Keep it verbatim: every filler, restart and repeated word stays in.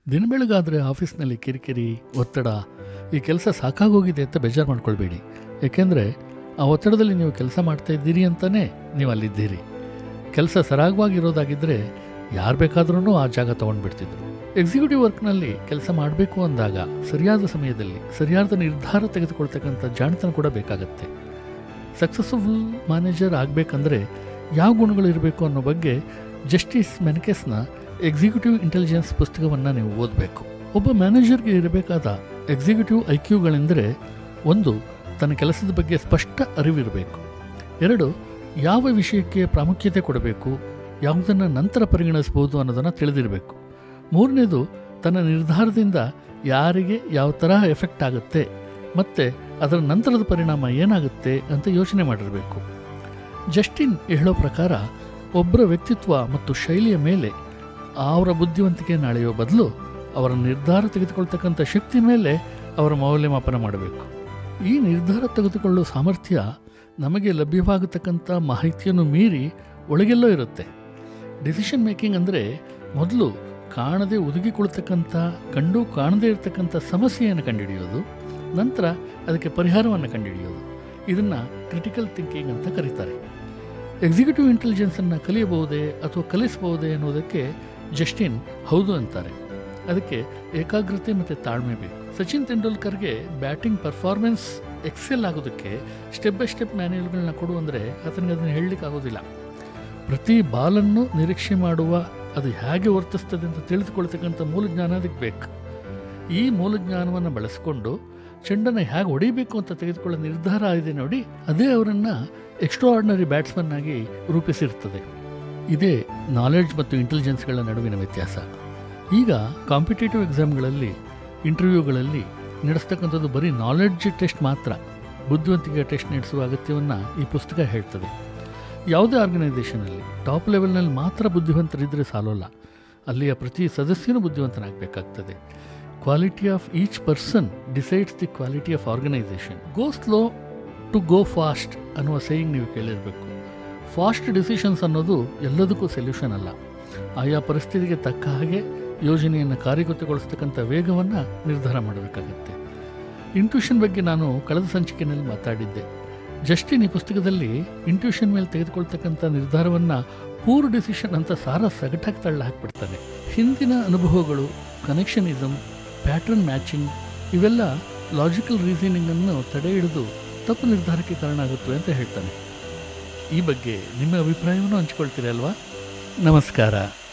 ದಿನ ಬೆಳಗಾದರೆ ಆಫೀಸ್ನಲ್ಲಿ ಕಿರಿಕಿರಿ, ಒತ್ತಡ, ಈ ಕೆಲಸ ಸಾಕಾಗೋಗಿದೆ ಅಂತ ಬೇಜಾರು ಮಾಡ್ಕೊಳ್ಬೇಡಿ. ಏಕೆಂದರೆ ಆ ಒತ್ತಡದಲ್ಲಿ ನೀವು ಕೆಲಸ ಮಾಡ್ತಾ ಇದ್ದೀರಿ ಅಂತಲೇ ನೀವು ಅಲ್ಲಿದ್ದೀರಿ. ಕೆಲಸ ಸರಾಗವಾಗಿರೋದಾಗಿದ್ದರೆ ಯಾರು ಬೇಕಾದ್ರೂ ಆ ಜಾಗ ತೊಗೊಂಡ್ಬಿಡ್ತಿದ್ರು. ಎಕ್ಸಿಕ್ಯೂಟಿವ್ ವರ್ಕ್ನಲ್ಲಿ ಕೆಲಸ ಮಾಡಬೇಕು ಅಂದಾಗ ಸರಿಯಾದ ಸಮಯದಲ್ಲಿ ಸರಿಯಾದ ನಿರ್ಧಾರ ತೆಗೆದುಕೊಳ್ತಕ್ಕಂಥ ಜಾಣತನ ಕೂಡ ಬೇಕಾಗತ್ತೆ. ಸಕ್ಸಸ್ಫುಲ್ ಮ್ಯಾನೇಜರ್ ಆಗಬೇಕಂದ್ರೆ ಯಾವ ಗುಣಗಳು ಇರಬೇಕು ಅನ್ನೋ ಬಗ್ಗೆ ಜಸ್ಟಿಸ್ ಮೆನ್ಕೆಸ್ನ ಎಕ್ಸಿಕ್ಯೂಟಿವ್ ಇಂಟೆಲಿಜೆನ್ಸ್ ಪುಸ್ತಕವನ್ನು ನೀವು ಓದಬೇಕು. ಒಬ್ಬ ಮ್ಯಾನೇಜರ್ಗೆ ಇರಬೇಕಾದ ಎಕ್ಸಿಕ್ಯೂಟಿವ್ ಐ ಕ್ಯೂಗಳೆಂದರೆ, ಒಂದು, ತನ್ನ ಕೆಲಸದ ಬಗ್ಗೆ ಸ್ಪಷ್ಟ ಅರಿವಿರಬೇಕು. ಎರಡು, ಯಾವ ವಿಷಯಕ್ಕೆ ಪ್ರಾಮುಖ್ಯತೆ ಕೊಡಬೇಕು, ಯಾವುದನ್ನು ನಂತರ ಪರಿಗಣಿಸ್ಬೋದು ಅನ್ನೋದನ್ನು ತಿಳಿದಿರಬೇಕು. ಮೂರನೇದು, ತನ್ನ ನಿರ್ಧಾರದಿಂದ ಯಾರಿಗೆ ಯಾವ ತರಹ ಎಫೆಕ್ಟ್ ಆಗುತ್ತೆ ಮತ್ತು ಅದರ ನಂತರದ ಪರಿಣಾಮ ಏನಾಗುತ್ತೆ ಅಂತ ಯೋಚನೆ ಮಾಡಿರಬೇಕು. ಜಸ್ಟಿನ್ ಹೇಳೋ ಪ್ರಕಾರ ಒಬ್ಬರ ವ್ಯಕ್ತಿತ್ವ ಮತ್ತು ಶೈಲಿಯ ಮೇಲೆ ಅವರ ಬುದ್ಧಿವಂತಿಕೆ ನಾಳೆಯೋ ಬದಲು ಅವರ ನಿರ್ಧಾರ ತೆಗೆದುಕೊಳ್ತಕ್ಕಂಥ ಶಕ್ತಿ ಮೇಲೆ ಅವರ ಮೌಲ್ಯಮಾಪನ ಮಾಡಬೇಕು. ಈ ನಿರ್ಧಾರ ತೆಗೆದುಕೊಳ್ಳುವ ಸಾಮರ್ಥ್ಯ ನಮಗೆ ಲಭ್ಯವಾಗತಕ್ಕಂಥ ಮಾಹಿತಿಯನ್ನು ಮೀರಿ ಒಳಗೆಲ್ಲೋ ಇರುತ್ತೆ. ಡಿಸಿಷನ್ ಮೇಕಿಂಗ್ ಅಂದರೆ ಮೊದಲು ಕಾಣದೆ ಒದಗಿಕೊಳ್ತಕ್ಕಂಥ, ಕಂಡು ಕಾಣದೇ ಇರತಕ್ಕಂಥ ಸಮಸ್ಯೆಯನ್ನು ಕಂಡುಹಿಡಿಯೋದು, ನಂತರ ಅದಕ್ಕೆ ಪರಿಹಾರವನ್ನು ಕಂಡುಹಿಡಿಯೋದು. ಇದನ್ನು ಕ್ರಿಟಿಕಲ್ ಥಿಂಕಿಂಗ್ ಅಂತ ಕರೀತಾರೆ. ಎಕ್ಸಿಕ್ಯೂಟಿವ್ ಇಂಟೆಲಿಜೆನ್ಸನ್ನು ಕಲಿಯಬಹುದೇ ಅಥವಾ ಕಲಿಸಬಹುದೇ ಅನ್ನೋದಕ್ಕೆ ಜಸ್ಟಿನ್ ಹೌದು ಅಂತಾರೆ. ಅದಕ್ಕೆ ಏಕಾಗ್ರತೆ ಮತ್ತು ತಾಳ್ಮೆ ಬೇಕು. ಸಚಿನ್ ತೆಂಡೂಲ್ಕರ್ಗೆ ಬ್ಯಾಟಿಂಗ್ ಪರ್ಫಾರ್ಮೆನ್ಸ್ ಎಕ್ಸೆಲ್ ಆಗೋದಕ್ಕೆ ಸ್ಟೆಪ್ ಬೈ ಸ್ಟೆಪ್ ಮ್ಯಾನ್ಯುಯಲ್ಗಳನ್ನ ಕೊಡು ಅಂದರೆ ಆತನಿಗೆ ಅದನ್ನು ಹೇಳಲಿಕ್ಕೆ ಆಗೋದಿಲ್ಲ. ಪ್ರತಿ ಬಾಲನ್ನು ನಿರೀಕ್ಷೆ ಮಾಡುವ, ಅದು ಹೇಗೆ ವರ್ತಿಸ್ತದೆ ಅಂತ ತಿಳಿದುಕೊಳ್ತಕ್ಕಂಥ ಮೂಲಜ್ಞಾನ ಅದಕ್ಕೆ ಬೇಕು. ಈ ಮೂಲಜ್ಞಾನವನ್ನು ಬಳಸಿಕೊಂಡು ಚೆಂಡನ್ನು ಹೇಗೆ ಹೊಡಿಬೇಕು ಅಂತ ತೆಗೆದುಕೊಳ್ಳೋ ನಿರ್ಧಾರ ಇದೆ ನೋಡಿ, ಅದೇ ಅವರನ್ನು ಎಕ್ಸ್ಟ್ರಾ ಆರ್ಡಿನರಿ ಬ್ಯಾಟ್ಸ್ಮನ್ ಆಗಿ ರೂಪಿಸಿರ್ತದೆ. ಇದೇ ನಾಲೆಡ್ಜ್ ಮತ್ತು ಇಂಟೆಲಿಜೆನ್ಸ್ಗಳ ನಡುವಿನ ವ್ಯತ್ಯಾಸ. ಈಗ ಕಾಂಪಿಟೇಟಿವ್ ಎಕ್ಸಾಮ್ಗಳಲ್ಲಿ, ಇಂಟರ್ವ್ಯೂಗಳಲ್ಲಿ ನಡೆಸ್ತಕ್ಕಂಥದ್ದು ಬರೀ ನಾಲೆಡ್ಜ್ ಟೆಸ್ಟ್ ಮಾತ್ರ. ಬುದ್ಧಿವಂತಿಕೆ ಟೆಸ್ಟ್ ನಡೆಸುವ ಅಗತ್ಯವನ್ನು ಈ ಪುಸ್ತಕ ಹೇಳ್ತದೆ. ಯಾವುದೇ ಆರ್ಗನೈಸೇಷನಲ್ಲಿ ಟಾಪ್ ಲೆವೆಲ್ನಲ್ಲಿ ಮಾತ್ರ ಬುದ್ಧಿವಂತರಿದ್ದರೆ ಸಾಲೋಲ್ಲ, ಅಲ್ಲಿಯ ಪ್ರತಿ ಸದಸ್ಯನೂ ಬುದ್ಧಿವಂತನಾಗಬೇಕಾಗ್ತದೆ. Quality of each person decides the quality of organisation. Go slow to go fast ಅನ್ನುವ ಸೇಯಿಂಗ್ ನೀವು ಕೇಳಿರಬೇಕು. ಫಾಸ್ಟ್ ಡಿಸಿಷನ್ಸ್ ಅನ್ನೋದು ಎಲ್ಲದಕ್ಕೂ ಸೊಲ್ಯೂಷನ್ ಅಲ್ಲ. ಆಯಾ ಪರಿಸ್ಥಿತಿಗೆ ತಕ್ಕ ಹಾಗೆ ಯೋಜನೆಯನ್ನು ಕಾರ್ಯಗತಗೊಳಿಸ್ತಕ್ಕಂಥ ವೇಗವನ್ನು ನಿರ್ಧಾರ ಮಾಡಬೇಕಾಗುತ್ತೆ. ಇಂಟ್ಯೂಷನ್ ಬಗ್ಗೆ ನಾನು ಕಳೆದ ಸಂಚಿಕೆಯಲ್ಲಿ ಮಾತಾಡಿದ್ದೆ. ಜಸ್ಟಿನ್ ಈ ಪುಸ್ತಕದಲ್ಲಿ ಇಂಟ್ಯೂಷನ್ ಮೇಲೆ ತೆಗೆದುಕೊಳ್ತಕ್ಕಂಥ ನಿರ್ಧಾರವನ್ನು ಪೂರ್ ಡಿಸಿಷನ್ ಅಂತ ಸಾರ ಸಗಟಾಗಿ ತಳ್ಳ ಹಾಕಿಬಿಡ್ತಾನೆ. ಹಿಂದಿನ ಅನುಭವಗಳು, ಕನೆಕ್ಷನಿಸಮ್, ಪ್ಯಾಟ್ರನ್ ಮ್ಯಾಚಿಂಗ್ ಇವೆಲ್ಲ ಲಾಜಿಕಲ್ ರೀಸನಿಂಗನ್ನು ತಡೆ ಹಿಡಿದು ತಪ್ಪು ನಿರ್ಧಾರಕ್ಕೆ ಕಾರಣ ಆಗುತ್ತವೆ ಅಂತ ಹೇಳ್ತಾನೆ. ಈ ಬಗ್ಗೆ ನಿಮ್ಮ ಅಭಿಪ್ರಾಯವನ್ನು ಹಂಚಿಕೊಳ್ತೀರಿ ಅಲ್ವಾ? ನಮಸ್ಕಾರ.